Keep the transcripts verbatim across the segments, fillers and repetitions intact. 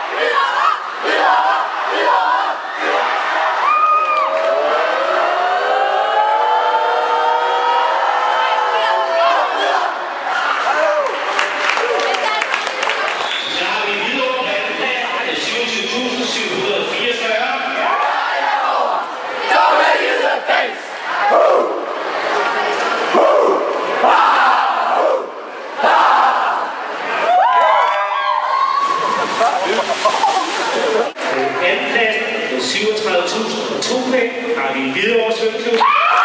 syvogtredive tusind og to penge har vi Hvidovre Svømmeklub.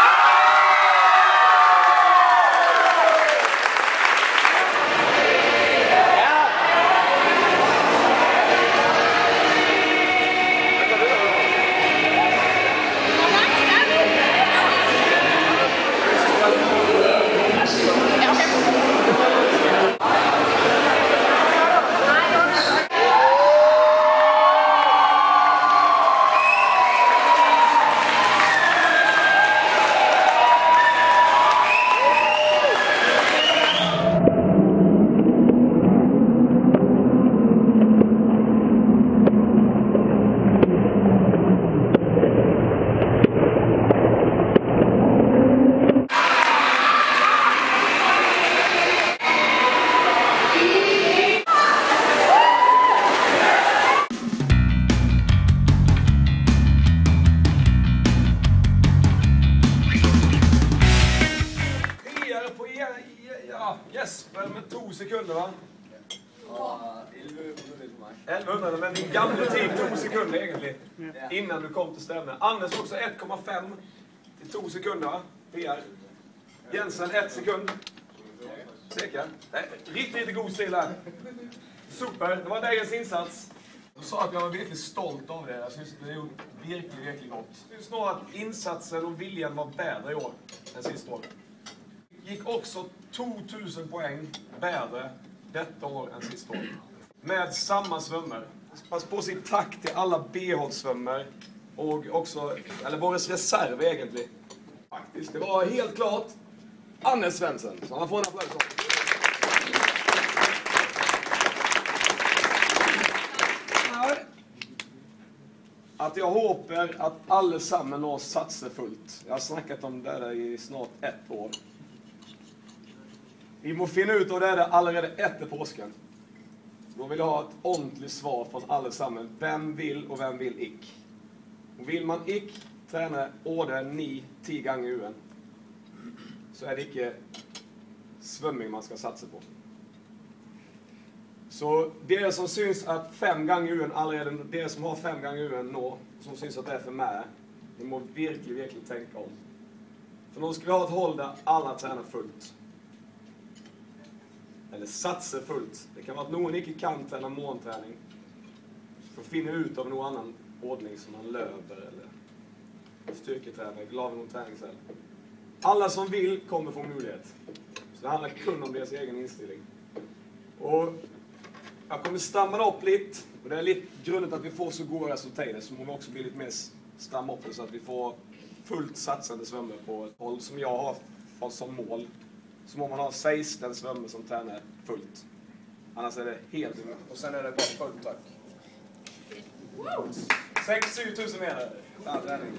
Jesper med to sekunder, va? Ja, elva hundra, men din gamla tid tog sekunder egentligen. Innan du kom till stämmen. Anders också ett komma fem till två sekunder, va? P R. Jensen ett sekund. Säker? Riktigt, riktigt god stil här. Super, det var dagens insats. Jag sa att jag var verkligen stolt av det. Jag syns att det gjorde verkligen, verkligen gott. Jag syns nog att insatsen och viljan var bättre i år än sista år. Gick också två tusen poäng bättre detta år än sista år. Med samma svömmar. Pass på sitt tack till alla B H-svömmar och också, eller våra reserv egentligen. Faktiskt, det var helt klart Anders Svensson. Så han får en applaus. Att jag hoppas att allesammans når satser fullt. Jag har snackat om det där i snart ett år. Vi må finna ut av det där allerede efter påsken. Då vill jag ha ett ordentligt svar från allesammans. Vem vill och vem vill icke? Och vill man icke träna åder ni tio gånger U N, så är det icke svömming man ska satsa på. Så det som syns att fem gånger U N allerede, det som har fem gånger U N nå, som syns att det är för mig, ni må verkligen, verkligen tänka om. För då ska vi ha ett håll där alla tränar fullt. Eller satser fullt. Det kan vara att någon inte kan träna morgonträning. För att finna ut av någon annan ordning som man löper eller styrketräning, glad någon träningscell. Alla som vill kommer få möjlighet. Så det handlar kun om deras egen inställning. Och jag kommer stamma upp lite. Och det är lite grundet att vi får så goda resultat. Så må vi också bli lite mer stamma upp så att vi får fullt satsande svömmare på ett håll som jag har fått som mål. Så må man ha sexton svömmare som tränar fullt. Annars är det helt emot. Och sen är det bara fullt tack. sex till sju tusen meter. Ja, träning.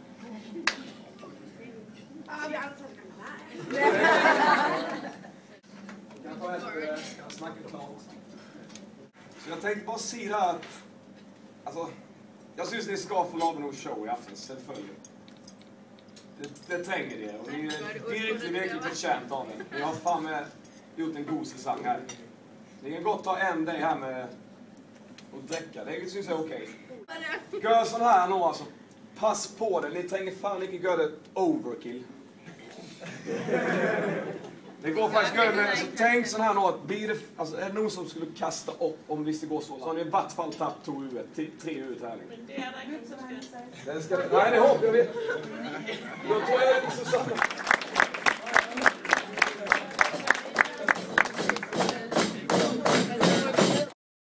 Ja, vi anser det. Jag tar efter det. Jag snackar klart. Så jag tänkte bara säga att alltså, jag syns ni ska få laga någon show i afton, selvfølgelig. Det, det tränger det och ni är verkligen, verkligen förtjänt av det. Ni har fan med gjort en god säsong här. Ni kan gott ta en dag här med och dricka, det syns jag är okej. Okay. Gör sån här nu alltså, pass på det, ni tänker fan inte göra det overkill. Det går faktiskt göra med, alltså, tänk sån här nu att blir det, alltså, är det någon som skulle kasta upp om visst det går så, så har ni i vart fall tappat två U ett, tre U ett-träning. Det ska, nej det hoppas jag vet. Då tror jag det är Susanna.